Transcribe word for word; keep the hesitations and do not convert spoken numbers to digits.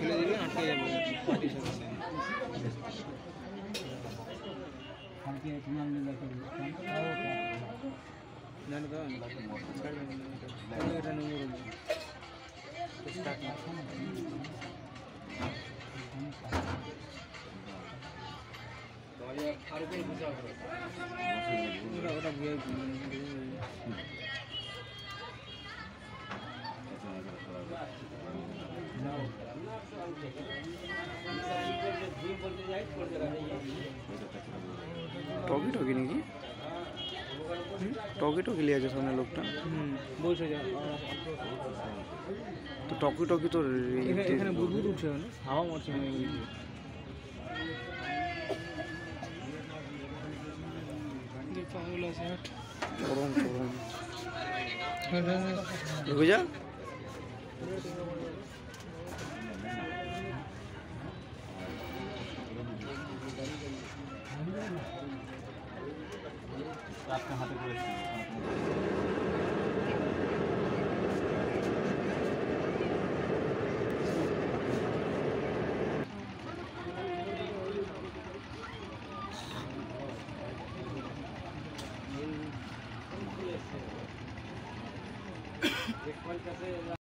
ঠেলে দিলে আটকে যাবে পার্টির সাথে। জানি তো এটা নোংর ওটা ভিআইপি টকি টকি নাকি টকি টকি লিয়ে আছে সামনে লোকটা। হুম বলছে যে তো টকি টকি তো এখানে বুদবুদ উঠছে না, হাওয়া মারছে মনে হয়। পাগল আছে গরম গরম ঢুকে যা। হাতে করেছি